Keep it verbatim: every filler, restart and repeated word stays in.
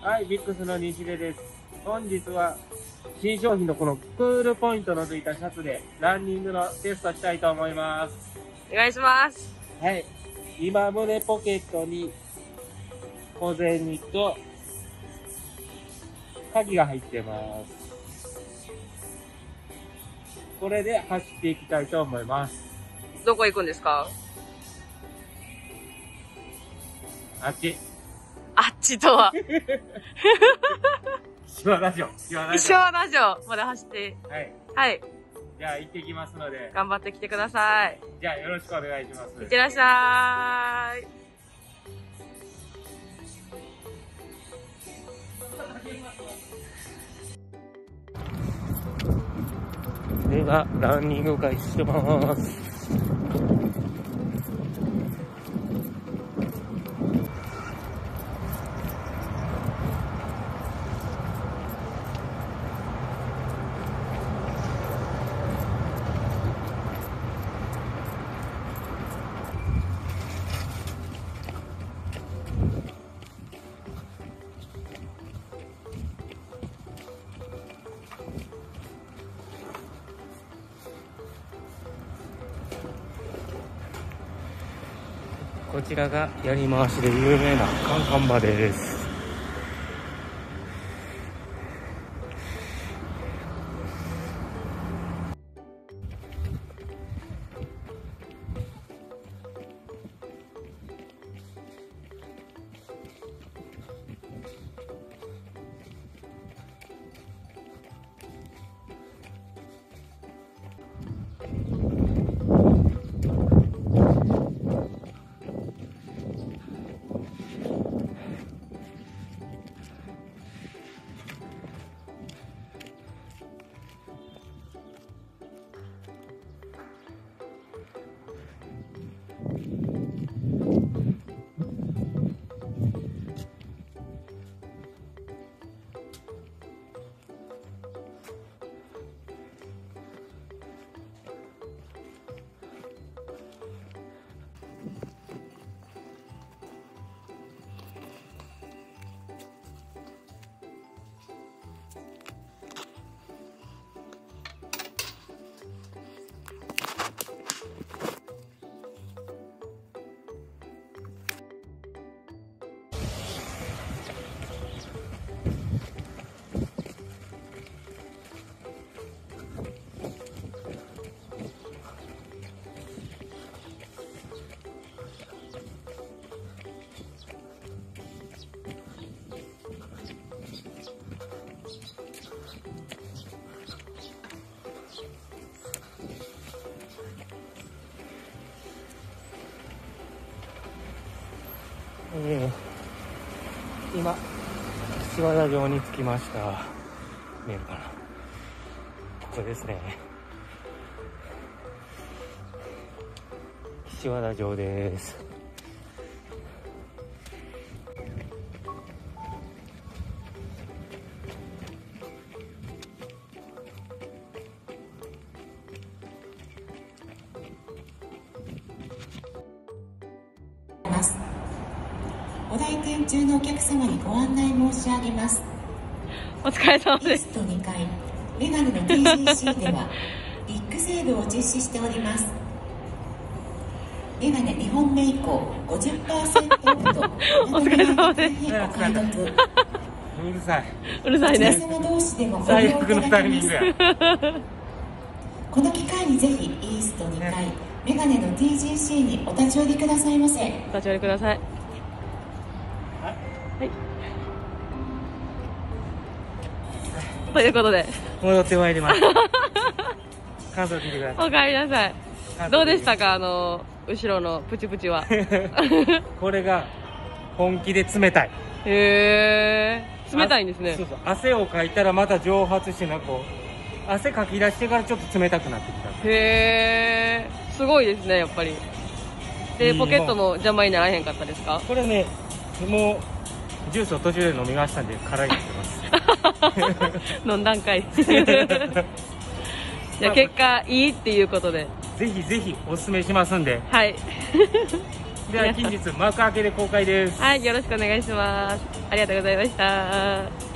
はい、ビックスの西出です。本日は新商品のこのクールポイントのついたシャツでランニングのテストしたいと思います。 お願いします。 はい、今胸ポケットに小銭と鍵が入ってます。これで走っていきたいと思います。 どこ行くんですか？ あっち。 あっちとは。 岸和田城。岸和田石和田城まで走って。 はい。 はい。 じゃあ行ってきますので。 頑張ってきてください。 じゃあよろしくお願いします。 いってらっしゃい。 では、ランニング開始します。こちらがやり回しで有名なカンカン場です。えー、今、岸和田城に着きました。見えるかな？ここですね。岸和田城です。 お来店中のお客様にご案内申し上げます。 お疲れ様です。 イーストにかいメガネの ティージーシー ではビッグセールを実施しております。メガネにほんめ以降 ごじゅっパーセント オフとお疲れ様です。 お買い得。 うるさい。 うるさいね。 お客様同士でもご利最用い悪のタイただけます。 ミングや。 この機会にぜひイーストにかいメガネの ティージーシー にお立ち寄りくださいませ。 お立ち寄りください。はい。ということで戻ってまいります。感想聞いてください。 お帰りなさい。どうでしたか、あの後ろのプチプチは。 これが本気で冷たい。 へえ、冷たいんですね。 そうそう、汗をかいたらまた蒸発してな、こう汗かき出してからちょっと冷たくなってきた。 へえ、すごいですね、やっぱり。で、ポケットも邪魔にならへんかったですか？ これね、もうジュースを途中で飲みましたんで辛いってます。 飲んだんかい。じゃあ結果いいっていうことで、 ぜひぜひおすすめしますんで。 はい。 では近日幕開けで公開です。 はい、よろしくお願いします。ありがとうございました。